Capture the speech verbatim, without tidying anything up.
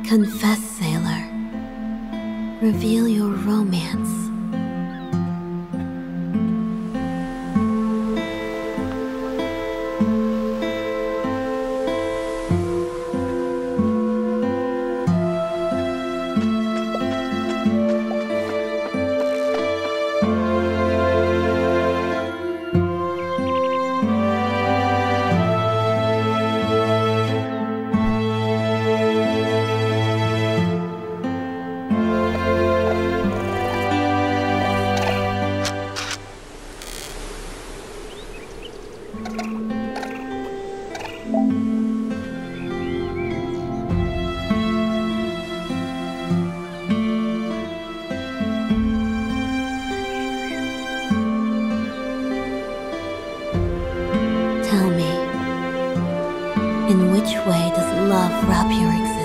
Confess, sailor. Reveal your romance. Tell me, in which way does love wrap your existence?